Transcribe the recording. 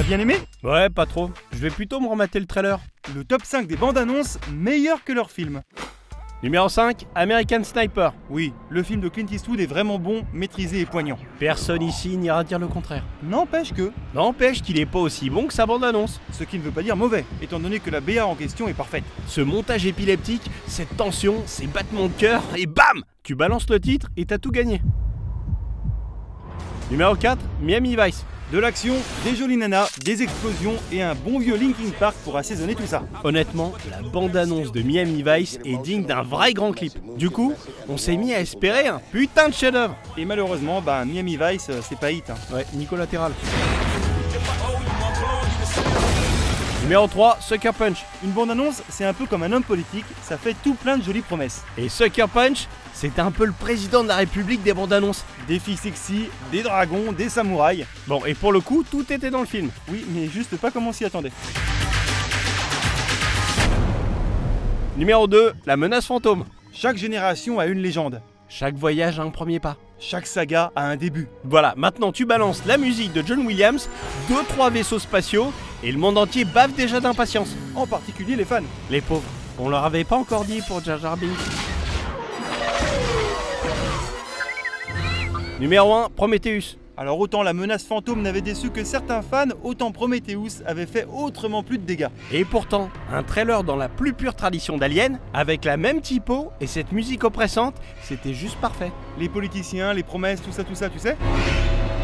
T'as bien aimé? Ouais, pas trop. Je vais plutôt me remater le trailer. Le top 5 des bandes annonces meilleurs que leurs films. Numéro 5, American Sniper. Oui, le film de Clint Eastwood est vraiment bon, maîtrisé et poignant. Personne ici n'ira dire le contraire. N'empêche que, N'empêche qu'il est pas aussi bon que sa bande-annonce. ce qui ne veut pas dire mauvais, étant donné que la BA en question est parfaite. Ce montage épileptique, cette tension, ces battements de cœur, et bam! Tu balances le titre et t'as tout gagné. Numéro 4, Miami Vice. De l'action, des jolies nanas, des explosions et un bon vieux Linkin Park pour assaisonner tout ça. Honnêtement, la bande-annonce de Miami Vice est digne d'un vrai grand clip. Du coup, on s'est mis à espérer un putain de chef-d'œuvre. Et malheureusement, Miami Vice, c'est pas hit. Ouais, Nicolas-Latéral. Numéro 3, Sucker Punch. Une bande-annonce, c'est un peu comme un homme politique, ça fait tout plein de jolies promesses. Et Sucker Punch, c'est un peu le président de la République des bandes annonces. Des filles sexy, des dragons, des samouraïs. Bon, et pour le coup, tout était dans le film. Oui, mais juste pas comme on s'y attendait. Numéro 2, La menace fantôme. Chaque génération a une légende. Chaque voyage a un premier pas. Chaque saga a un début. Voilà, maintenant tu balances la musique de John Williams, 2-3 vaisseaux spatiaux, et le monde entier bave déjà d'impatience. En particulier les fans. Les pauvres, on leur avait pas encore dit pour Jar Jar Binks. Numéro 1, Prometheus. Alors autant la menace fantôme n'avait déçu que certains fans, autant Prometheus avait fait autrement plus de dégâts. Et pourtant, un trailer dans la plus pure tradition d'Alien, avec la même typo et cette musique oppressante, c'était juste parfait. Les politiciens, les promesses, tout ça, tu sais.